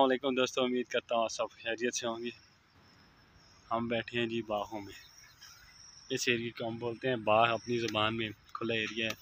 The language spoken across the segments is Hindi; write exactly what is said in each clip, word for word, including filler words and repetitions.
अस्सलामुअलैकुम दोस्तों, उम्मीद करता हूँ सब खैरियत से होंगे। हम बैठे हैं जी बाहों में। इस एरिया को हम बोलते हैं बाग, अपनी ज़ुबान में खुला एरिया है।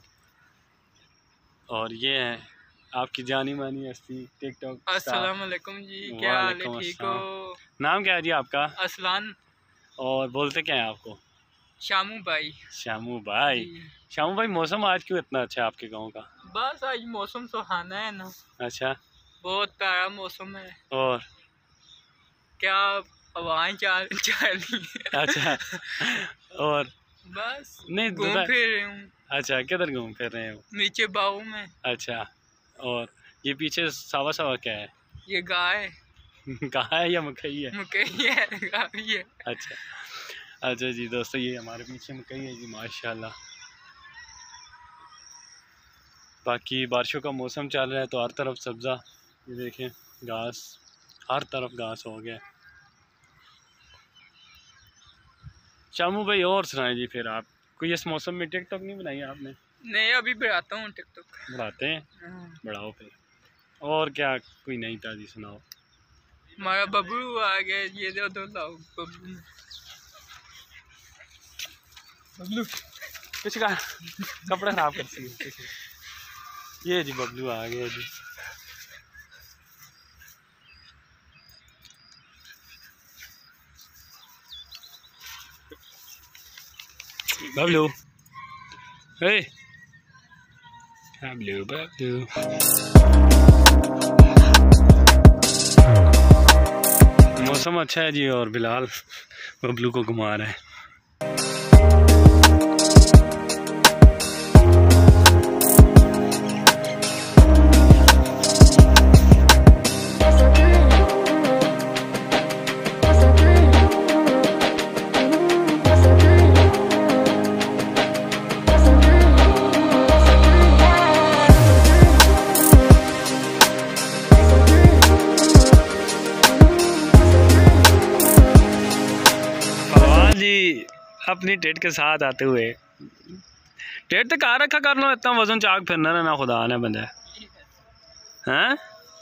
और ये है आपकी जानी मानी हस्ती टिकटॉक। अस्सलामुअलैकुम जी, क्या हाल है? ठीक हो? नाम क्या है जी आपका? असलान। और बोलते क्या है आपको? शामू भाई। शामू भाई। शामू भाई, मौसम आज क्यों इतना अच्छा है आपके गाँव का? बस आज मौसम सुहाना है ना। अच्छा, बहुत प्यारा मौसम है। और क्या हवाएं चल रही है। अच्छा और बस नहीं घूम फिर रहे हूँ। अच्छा, किधर घूम फिर रहे हो? नीचे बाहों में। अच्छा, और ये पीछे सावा सावा क्या है? ये गाय गाय है या मकई है? मकई है, गाय है। अच्छा अच्छा जी दोस्तों, ये हमारे पीछे मकई है जी माशाल्लाह। बाकी बारिशों का मौसम चल रहा है तो हर तरफ सब्ज़ा, ये देखें घास, हर तरफ घास हो गया। शामू भाई और सुनाए जी, फिर आप कोई इस मौसम में टिकटॉक नहीं बनाई आपने? नहीं, अभी बढ़ाता हूँ टिकटॉक। बढ़ाते हैं, बढ़ाओ फिर। और क्या कोई नई ताज़ी सुनाओ। हमारा बबलू आ गया, ये दो दो लाओ बबलू। बबलू कुछ का कपड़ा खराब करती है। ये जी बबलू आ गया जी। बबलू, हे बबलू बबलू। मौसम अच्छा है जी और बिलाल बबलू को घुमा रहा है। अपनी टेट के साथ आते हुए, टेट तो कहाँ रखा कर लो, इतना वजन चाक फिरना ना खुदा ने बंदा हैं।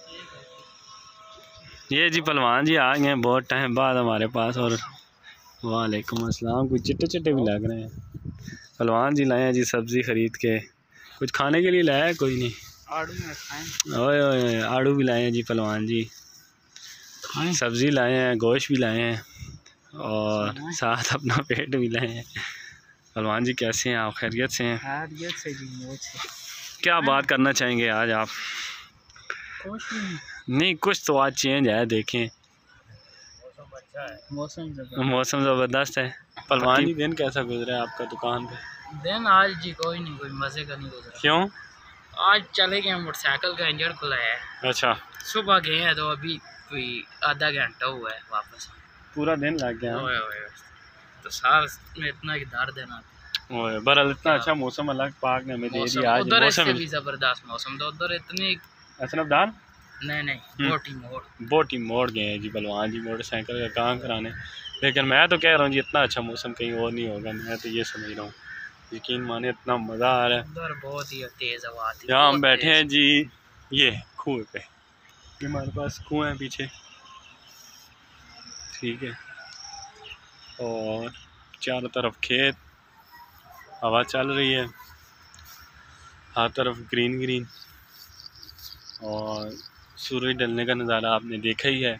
ये जी पहलवान जी आ गए बहुत टाइम बाद हमारे पास। और वालेकुम अस्सलाम। कुछ चिट्टे चिट्टे भी लग रहे हैं। पहलवान जी लाए हैं जी सब्ज़ी ख़रीद के, कुछ खाने के लिए लाया है? कोई नहीं, आड़ू में खाएं। ओए ओए आड़ू भी लाए हैं जी पहलवान जी, सब्ज़ी लाए हैं, गोश्त भी लाए हैं और साथ अपना पेट भी लाए हैं। पहलवान जी कैसे हैं आप? खैरियत से हैं? खैरियत से जी, मौज से। क्या बात करना चाहेंगे आज आप? कुछ नहीं, नहीं कुछ तो आज चेंज है, देखें मौसम अच्छा है। मौसम मौसम ज़बरदस्त है। पहलवान जी दिन कैसा गुजरा है आपका दुकान पे? दिन आज जी कोई नहीं, कोई मज़े का नहीं गुजरा। क्यों? आज चले गए, मोटरसाइकिल का इंजन खुला है। अच्छा, सुबह गए हैं तो अभी कोई आधा घंटा हुआ है वापस। पूरा दिन लग गया। ओए ओए, तो साल में इतना ही दर्द है ना। ओए बरल इतना अच्छा मौसम अल्लाह पाक ने हमें दे दिया आज। उधर इससे भी जबरदस्त मौसम था, उधर इतनी असनफदार नहीं नहीं बोटी मोड़ बोटी मोड़ गए हैं जी पहलवान जी मोटरसाइकिल का काम कराने। लेकिन मैं तो कह रहा हूँ जी इतना अच्छा मौसम कहीं और नहीं होगा, मैं तो ये समझ रहा हूँ। यकीन माने इतना मज़ा आ रहा है। उधर बहुत ही तेज़ हवा आती है। यहाँ हम बैठे हैं जी ये कुएं पे, ये हमारे पास कुएं हैं पीछे, ठीक है। और चारों तरफ खेत, हवा चल रही है, हर तरफ ग्रीन ग्रीन, और सूरज ढलने का नज़ारा आपने देखा ही है।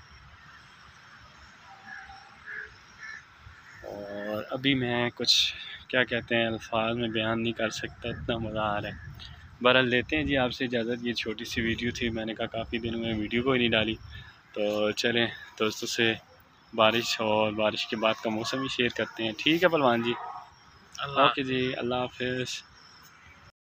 और अभी मैं कुछ क्या कहते हैं अल्फाज में बयान नहीं कर सकता, इतना मज़ा आ रहा है। बहरहाल लेते हैं जी आपसे इजाज़त। ये छोटी सी वीडियो थी, मैंने कहा काफ़ी दिनों में वीडियो को ही नहीं डाली, तो चलें दोस्तों से बारिश और बारिश के बाद का मौसम ही शेयर करते हैं। ठीक है पहलवान जी, ओके जी, अल्लाह हाफ़िज़।